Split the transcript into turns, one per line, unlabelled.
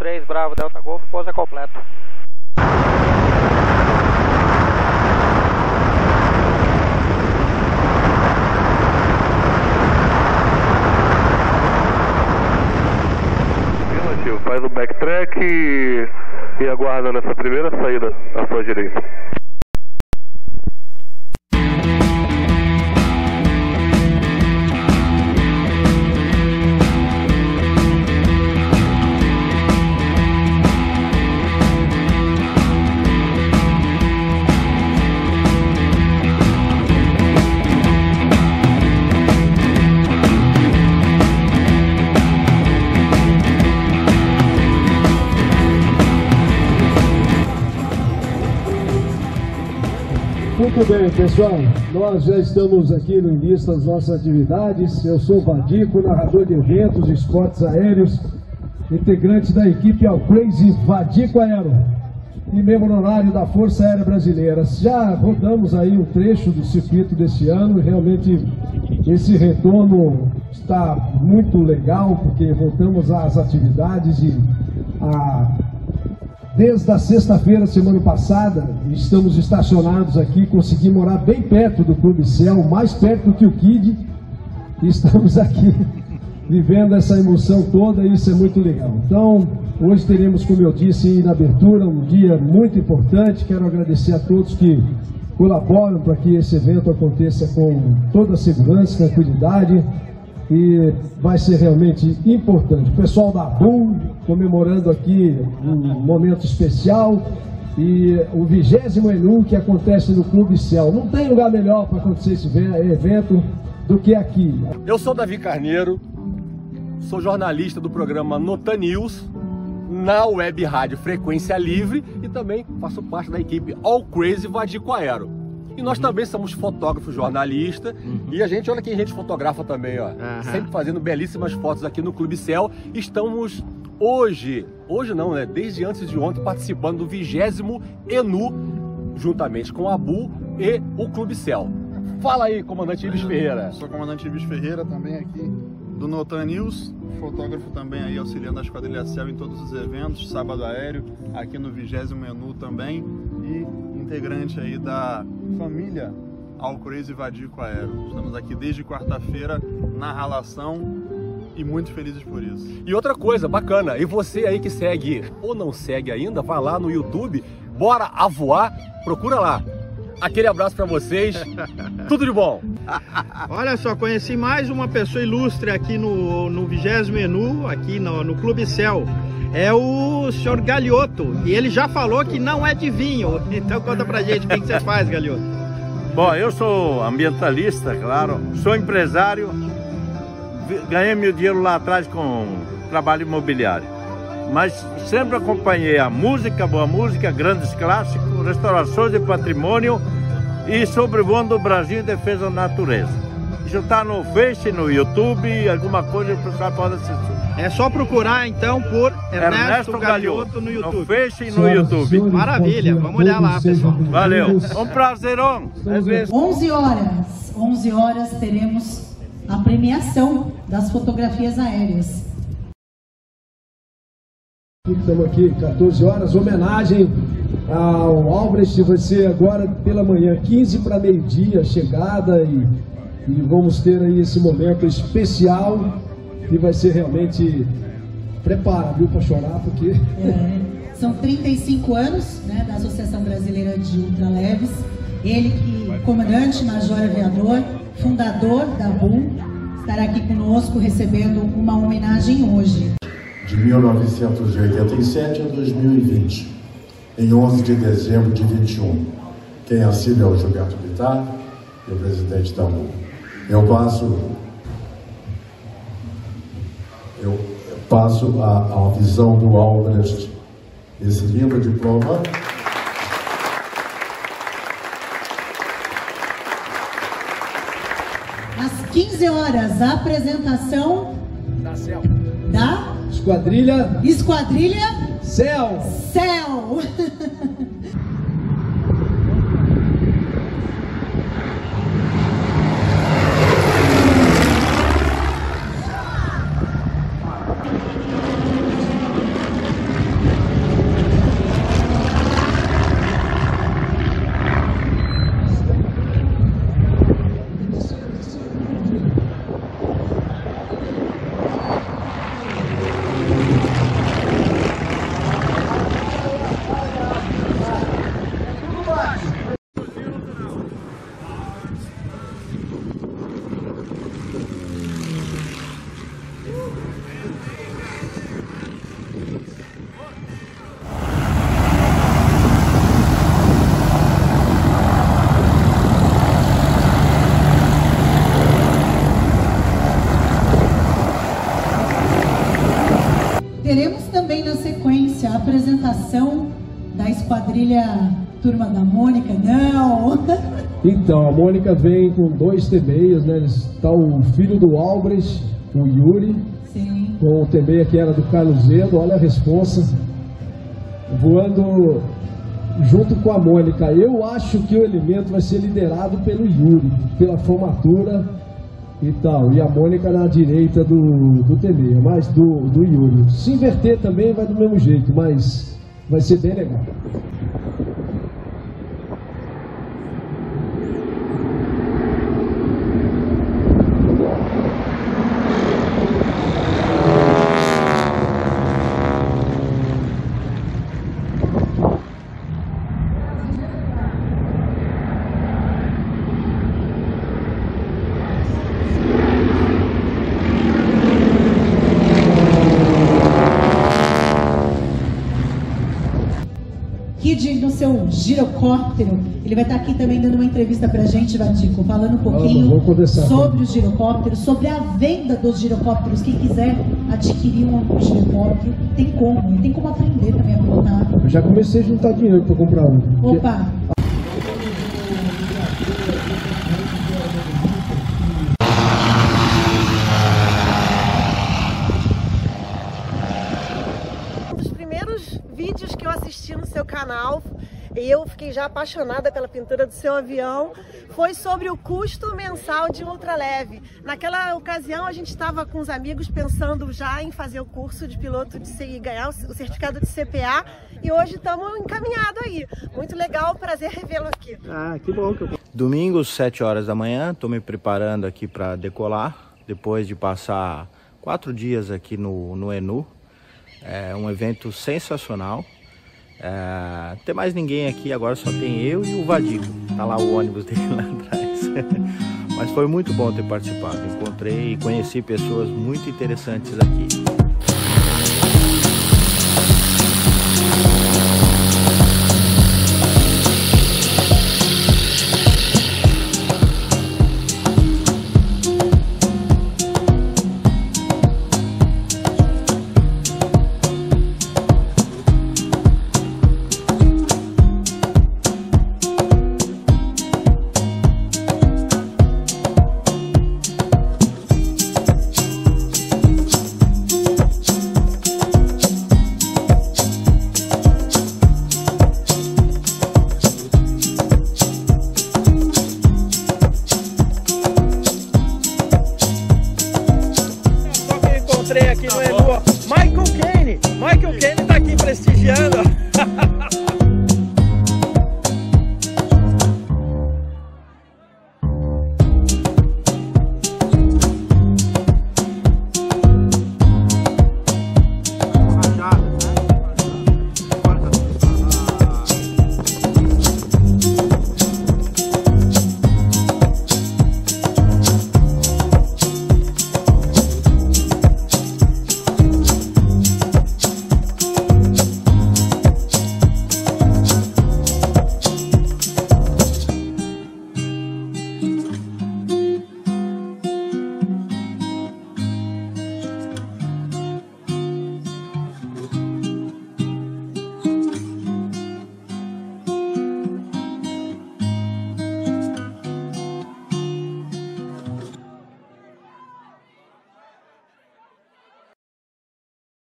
3, Bravo, Delta Golf, pousa completo.
Faz o backtrack e aguarda nessa primeira saída à sua direita.
Muito bem, pessoal, nós já estamos aqui no início das nossas atividades. Eu sou o Vadico, narrador de eventos e esportes aéreos, integrante da equipe Alcrazy Vadico Aero e membro honorário da Força Aérea Brasileira. Já rodamos aí um trecho do circuito desse ano e realmente esse retorno está muito legal, porque voltamos às atividades e desde a sexta-feira, semana passada, estamos estacionados aqui, consegui morar bem perto do Clube Céu, mais perto que o Kid, e estamos aqui vivendo essa emoção toda, e isso é muito legal. Então, hoje teremos, como eu disse na abertura, um dia muito importante. Quero agradecer a todos que colaboram para que esse evento aconteça com toda a segurança, tranquilidade, e vai ser realmente importante. O pessoal da Bull comemorando aqui um momento especial, e o 20º ENU que acontece no Clube Céu. Não tem lugar melhor para acontecer esse evento do que aqui.
Eu sou Davi Carneiro, sou jornalista do programa Nota News na Web Rádio Frequência Livre e também faço parte da equipe Alcrazy Vadico Aero. E nós também somos fotógrafos, jornalistas, e a gente, olha quem a gente fotografa também, ó, sempre fazendo belíssimas fotos aqui no Clube Céu. Estamos hoje não, né, desde antes de ontem, participando do 20º ENU, juntamente com a Bull e o Clube Céu. Fala aí, comandante Ibis Ferreira.
Sou o comandante Ibis Ferreira, também aqui do Notan News, fotógrafo também aí auxiliando a Esquadrilha Céu em todos os eventos, sábado aéreo, aqui no 20º ENU também, e integrante aí da família Alcrazy Vadico Aero. Estamos aqui desde quarta-feira na relação e muito felizes por isso.
E outra coisa bacana, e você aí que segue ou não segue ainda, vai lá no YouTube, Bora a Voar, procura lá. Aquele abraço para vocês, tudo de bom.
Olha só, conheci mais uma pessoa ilustre aqui no 20º ENU, aqui no Clube Céu. É o senhor Galhoto, e ele já falou que não é de vinho. Então conta pra gente o que você faz, Galhoto.
Bom, eu sou ambientalista, claro, sou empresário, ganhei meu dinheiro lá atrás com trabalho imobiliário, mas sempre acompanhei a música, boa música, grandes clássicos, restaurações de patrimônio e sobrevoando o Brasil em defesa da natureza. Isso está no Face, no YouTube, alguma coisa o pessoal pode assistir.
É só procurar então por Ernesto Galhoto no YouTube.
No Face e no YouTube.
Maravilha, vamos olhar lá, pessoal.
Valeu, um prazerão.
11 horas teremos a premiação das fotografias aéreas.
Estamos aqui, 14 horas, homenagem ao Albrecht, vai ser agora pela manhã, 15 para meio-dia, chegada, e vamos ter aí esse momento especial, que vai ser realmente, prepara, viu, para chorar, porque...
São 35 anos, né, da Associação Brasileira de Ultraleves, ele que, comandante, major aviador, fundador da Bull, estará aqui conosco recebendo uma homenagem hoje.
De 1987 a 2020, em 11 de dezembro de 21, quem assina é o Gilberto Bittar e o presidente da Bull. Eu passo a visão do Albrecht, esse lindo diploma.
Às 15 horas, a apresentação
Da Céu.
da
Esquadrilha
Céu. teremos também na sequência a apresentação da esquadrilha Turma da Mônica, não?
Então, a Mônica vem com 2 T-6, né? Está o filho do Albrecht, o Yuri,
sim,
com o T-6 que era do Carlos Zedo, olha a responsa, voando junto com a Mônica. Eu acho que o elemento vai ser liderado pelo Yuri, pela formatura e tal, e a Mônica na direita do T-6, mas do Yuri. Se inverter também vai do mesmo jeito, mas vai ser bem legal.
Kid, no seu girocóptero, ele vai estar aqui também dando uma entrevista pra gente, Vadico, falando um pouquinho sobre os girocópteros, sobre a venda dos girocópteros. Quem quiser adquirir um girocóptero, tem como aprender também a pilotar.
Eu já comecei a juntar dinheiro para comprar um.
Opa!
Vídeos que eu assisti no seu canal, eu fiquei já apaixonada pela pintura do seu avião, foi sobre o custo mensal de ultraleve. Naquela ocasião a gente estava com os amigos pensando já em fazer o curso de piloto e ganhar o certificado de CPA, e hoje estamos encaminhados aí. Muito legal, prazer revê-lo aqui.
Ah, que bom.
Domingo, 7 horas da manhã, estou me preparando aqui para decolar, depois de passar 4 dias aqui no ENU. É um evento sensacional. Não tem mais ninguém aqui, agora só tem eu e o Vadico. Tá lá o ônibus dele lá atrás. Mas foi muito bom ter participado. Encontrei e conheci pessoas muito interessantes aqui.
Aqui no ENU, Michael Caine tá aqui prestigiando.